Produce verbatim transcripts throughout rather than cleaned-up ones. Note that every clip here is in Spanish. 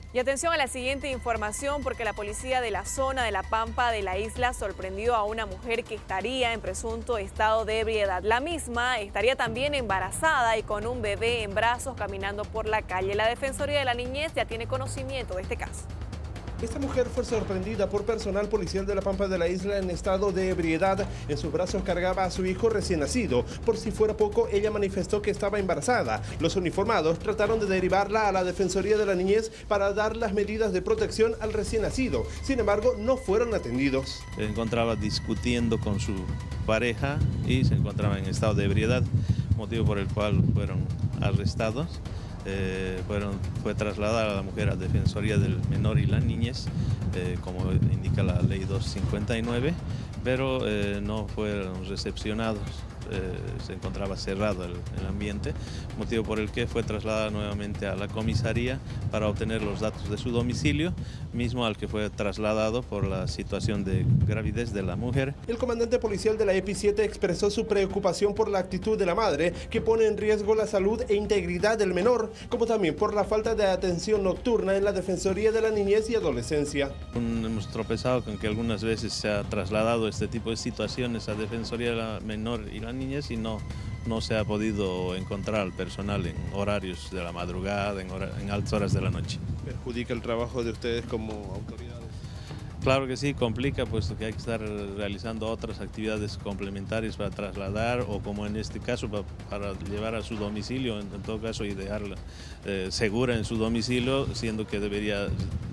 Y atención a la siguiente información porque la policía de la zona de La Pampa de la isla sorprendió a una mujer que estaría en presunto estado de ebriedad. La misma estaría también embarazada y con un bebé en brazos caminando por la calle. La Defensoría de la Niñez ya tiene conocimiento de este caso. Esta mujer fue sorprendida por personal policial de La Pampa de la isla en estado de ebriedad. En sus brazos cargaba a su hijo recién nacido. Por si fuera poco, ella manifestó que estaba embarazada. Los uniformados trataron de derivarla a la Defensoría de la Niñez para dar las medidas de protección al recién nacido. Sin embargo, no fueron atendidos. Se encontraba discutiendo con su pareja y se encontraba en estado de ebriedad, motivo por el cual fueron arrestados. Eh, fueron, fue trasladada a la mujer a Defensoría del Menor y la Niñez, eh, como indica la ley doscientos cincuenta y nueve, pero eh, no fueron recepcionados. Eh, se encontraba cerrado el, el ambiente, motivo por el que fue trasladada nuevamente a la comisaría para obtener los datos de su domicilio, mismo al que fue trasladado por la situación de gravidez de la mujer. El comandante policial de la E P I siete expresó su preocupación por la actitud de la madre, que pone en riesgo la salud e integridad del menor, como también por la falta de atención nocturna en la Defensoría de la Niñez y Adolescencia. Hemos tropezado con que algunas veces se ha trasladado este tipo de situaciones a Defensoría de la Menor y la Niñez y no, no se ha podido encontrar al personal en horarios de la madrugada, en, hora, en altas horas de la noche. ¿Perjudica el trabajo de ustedes como autoridades? Claro que sí, complica, puesto que hay que estar realizando otras actividades complementarias para trasladar o, como en este caso, para, para llevar a su domicilio, en, en todo caso, y dejarla eh, segura en su domicilio, siendo que debería,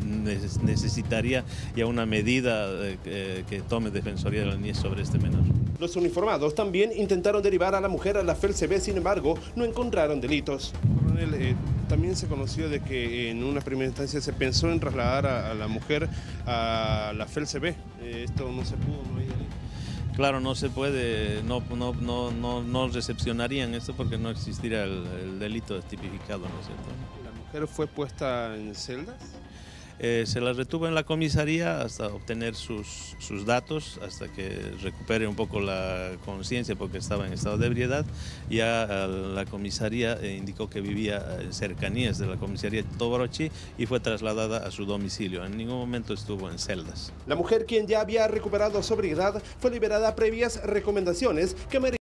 necesitaría ya una medida eh, que tome Defensoría de la Niñez sobre este menor. Los uniformados también intentaron derivar a la mujer a la F E L C B, sin embargo, no encontraron delitos. Coronel, eh, también se conoció de que en una primera instancia se pensó en trasladar a, a la mujer a la F E L C B. Eh, esto no se pudo, no hay delito. Claro, no se puede, no, no, no, no, no recepcionarían esto porque no existiría el, el delito tipificado, ¿no es cierto? ¿La mujer fue puesta en celdas? Eh, se la retuvo en la comisaría hasta obtener sus, sus datos, hasta que recupere un poco la conciencia porque estaba en estado de ebriedad. Ya la comisaría eh, indicó que vivía en cercanías de la comisaría de Toborochi y fue trasladada a su domicilio. En ningún momento estuvo en celdas. La mujer, quien ya había recuperado sobriedad, fue liberada previas recomendaciones que